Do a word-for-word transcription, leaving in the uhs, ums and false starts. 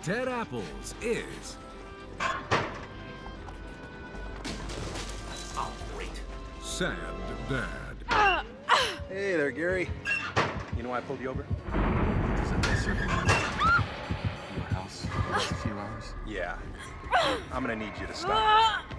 dead apples is... Oh, great. Sad Dad. Hey there, Gary. You know why I pulled you over? Is it this your house for the next few hours? Yeah. I'm gonna need you to stop.